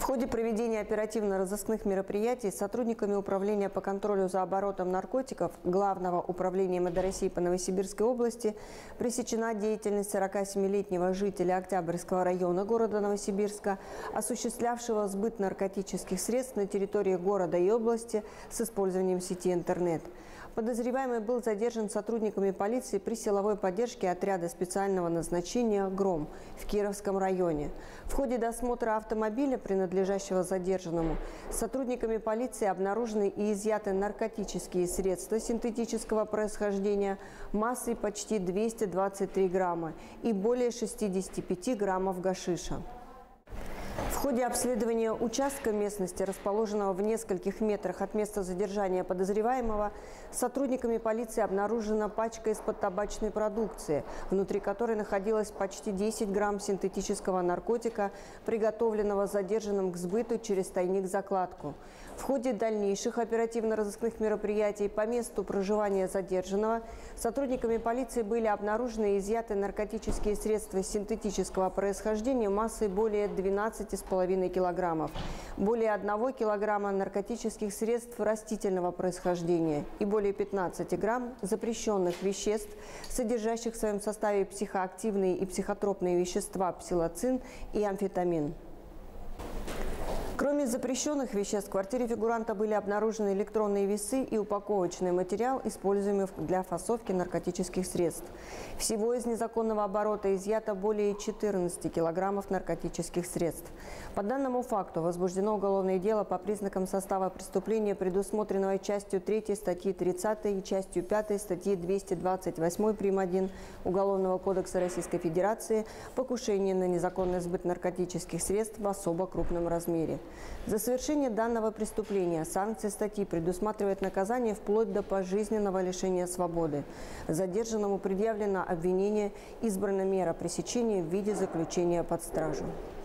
В ходе проведения оперативно-розыскных мероприятий сотрудниками Управления по контролю за оборотом наркотиков Главного управления МВД России по Новосибирской области пресечена деятельность 47-летнего жителя Октябрьского района города Новосибирска, осуществлявшего сбыт наркотических средств на территории города и области с использованием сети интернет. Подозреваемый был задержан сотрудниками полиции при силовой поддержке отряда специального назначения «Гром» в Кировском районе. В ходе досмотра автомобиля, принадлежащего задержанному, сотрудниками полиции обнаружены и изъяты наркотические средства синтетического происхождения массой почти 223 грамма и более 65 граммов гашиша. В ходе обследования участка местности, расположенного в нескольких метрах от места задержания подозреваемого, сотрудниками полиции обнаружена пачка из-под табачной продукции, внутри которой находилось почти 10 грамм синтетического наркотика, приготовленного задержанным к сбыту через тайник-закладку. В ходе дальнейших оперативно-розыскных мероприятий по месту проживания задержанного сотрудниками полиции были обнаружены и изъяты наркотические средства синтетического происхождения массой более 12,5 килограммов, более 1 килограмма наркотических средств растительного происхождения и более 15 грамм запрещенных веществ, содержащих в своем составе психоактивные и психотропные вещества псилоцин и амфетамин. Кроме запрещенных веществ, в квартире фигуранта были обнаружены электронные весы и упаковочный материал, используемый для фасовки наркотических средств. Всего из незаконного оборота изъято более 14 килограммов наркотических средств. По данному факту возбуждено уголовное дело по признакам состава преступления, предусмотренного частью 3 статьи 30 и частью 5 статьи 228 прим. 1 Уголовного кодекса Российской Федерации «Покушение на незаконный сбыт наркотических средств в особо крупном размере». За совершение данного преступления санкции статьи предусматривает наказание вплоть до пожизненного лишения свободы. Задержанному предъявлено обвинение, избрана мера пресечения в виде заключения под стражу.